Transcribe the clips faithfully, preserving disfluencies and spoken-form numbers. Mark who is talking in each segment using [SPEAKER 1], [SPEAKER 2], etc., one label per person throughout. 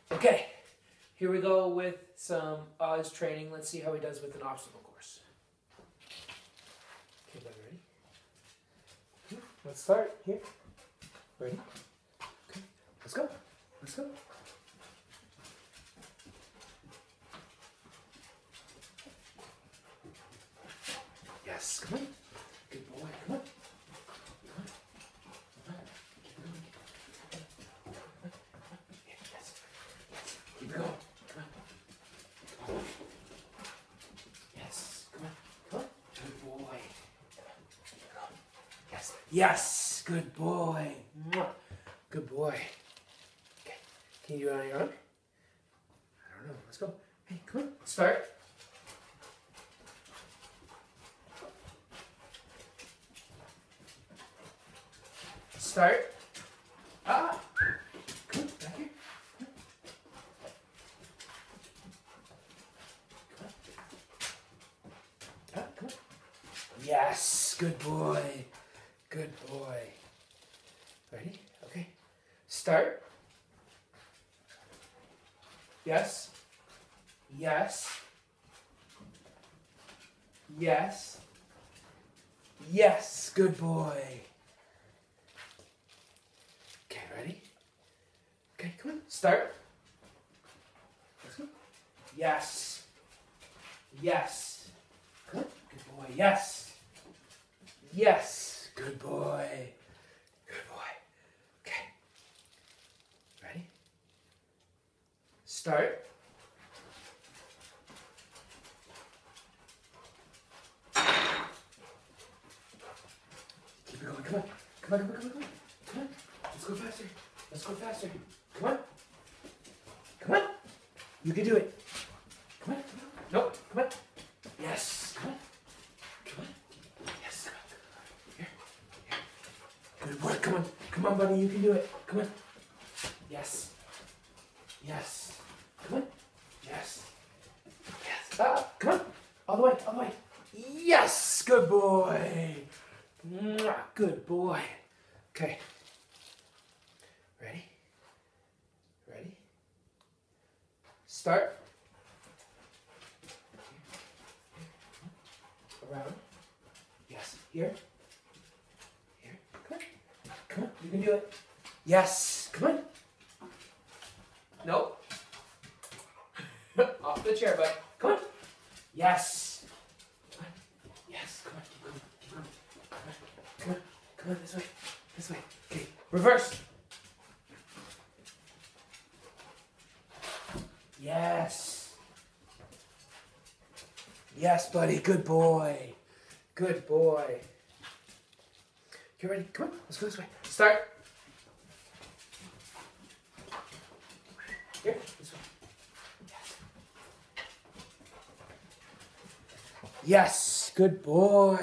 [SPEAKER 1] Okay, here we go with some Oz training. Let's see how he does with an obstacle course. Okay, buddy, ready? Let's start here. Ready? Okay, let's go. Let's go. Yes, come on. Good boy, come on. Keep it going. Come on. Come on. Yes. Come on. Come on. Good boy. Come on. Yes. Yes. Good boy. Good boy. Okay. Can you do it on your own? I don't know. Let's go. Hey, come on. Start. Start. Ah. Come on. Back here. Ah, come on. Yes, good boy. Good boy. Ready? Okay. Start. Yes. Yes. Yes. Yes, good boy. Okay, ready? Okay, come on. Start. Let's go. Yes. Yes. Come on. Good boy. Yes. Yes. Good boy. Good boy. Okay. Ready? Start. Keep it going. Come on. Come on, come on, come on, come on. Come on. Let's go faster. Let's go faster. Come on. Come on. You can do it. Come on. Nope. Come on. Yes. Come on. Come on. Yes. Come on. Here. Here. Good work. Come on. Come on, buddy. You can do it. Come on. Yes. Yes. Come on. Yes. Yes. Ah, come on. All the way. All the way. Yes. Good boy. Mwah. Good boy. Okay. Ready? Ready? Start. Around. Yes. Here. Here. Come on. Come on. You can do it. Yes. Come on. Nope. Off the chair, bud. Come on. Yes. Come on. Yes. Come on. Keep going. Keep going. Come on. Come on. Come on. This way. This way. Okay. Reverse. Yes. Yes, buddy. Good boy. Good boy. You ready? Come on. Let's go this way. Start. Here. This way. Yes. Yes. Good boy.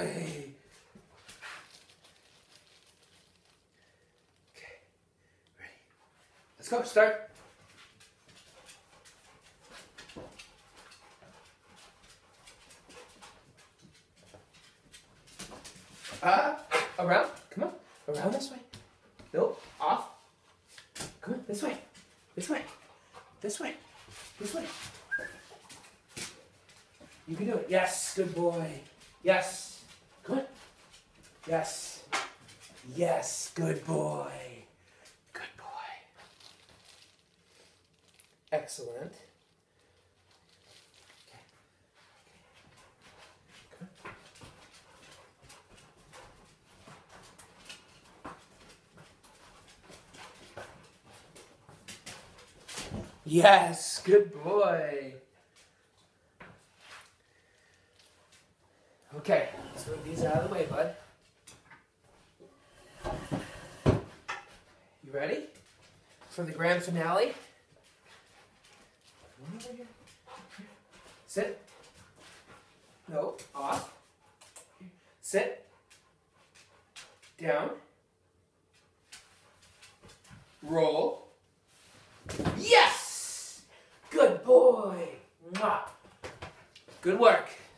[SPEAKER 1] Okay. Ready? Let's go. Start. Ah, uh, around. Come on. Around this way. Nope. Off. Come on. This way. This way. This way. This way. You can do it. Yes. Good boy. Yes. Come on. Yes. Yes. Good boy. Good boy. Excellent. Yes, good boy. Okay, let's move these out of the way, bud. You ready for the grand finale? Sit. No, off. Sit. Down. Roll. Yes! Good boy. Mwah. Good work.